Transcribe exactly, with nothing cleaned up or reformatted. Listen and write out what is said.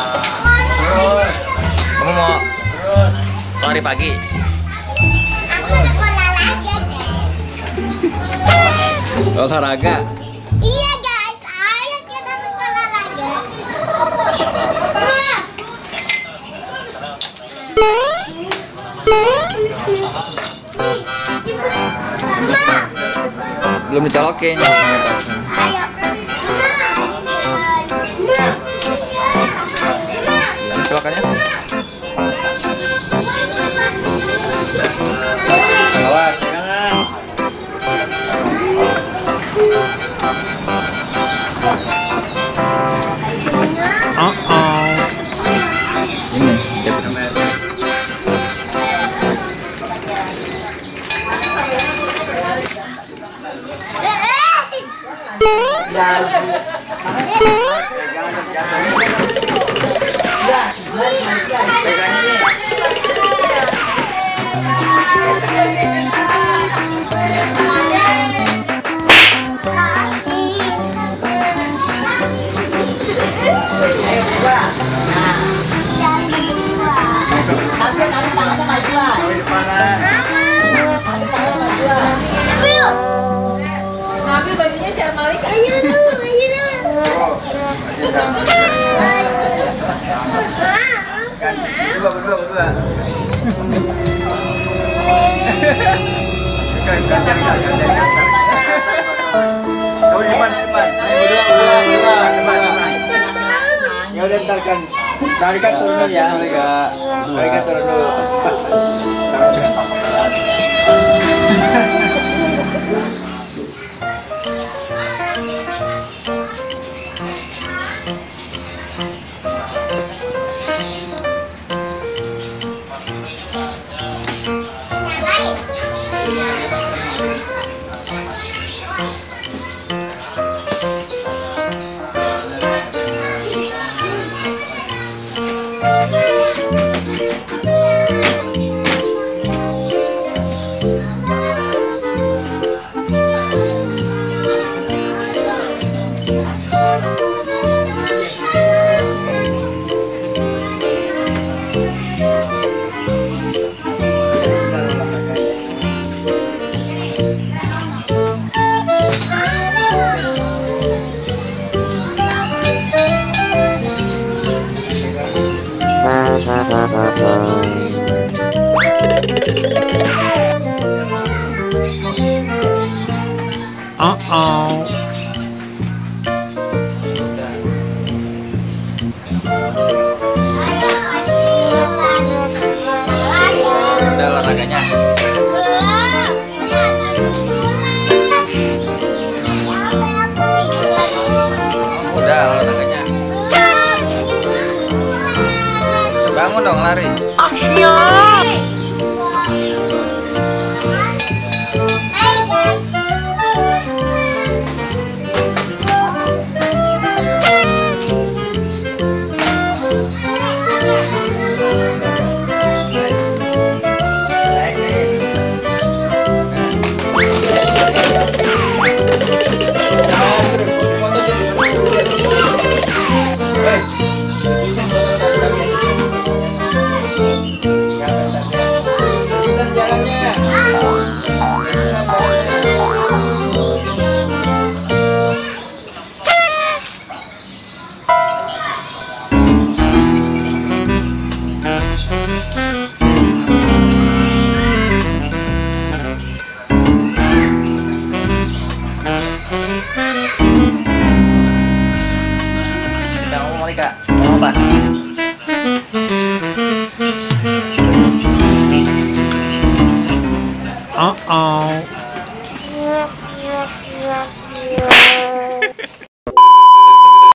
Terus. Kamu mau Terus. lari pagi? Aku sekolah lagi, guys. Olahraga. Iya, guys. Ayo kita sekolah lagi. Belum dicolokin. Ayo. Colokannya. Awas, jangan. Oh oh. Ini. Pegang ini. Ngambil bajunya Syar Malik. Ayo dulu, ayo dulu. Kan berdua berdua berdua. Kan gantian gantian gantian. Kamu di depan di depan. Ayo berdua berdua berdua depan depan. Ya udah ntar kan. Tarikan turun dulu ya. Tarikan turun dulu. Oh oh. Udah olahraganya. Udah olahraganya. Bangun dong lari. Kamu Malika, mau apa? Oh oh.